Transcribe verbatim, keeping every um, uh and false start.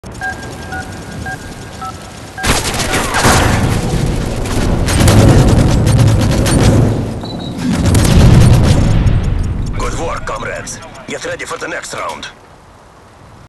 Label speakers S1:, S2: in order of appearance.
S1: Good work, comrades. Get ready for the next round.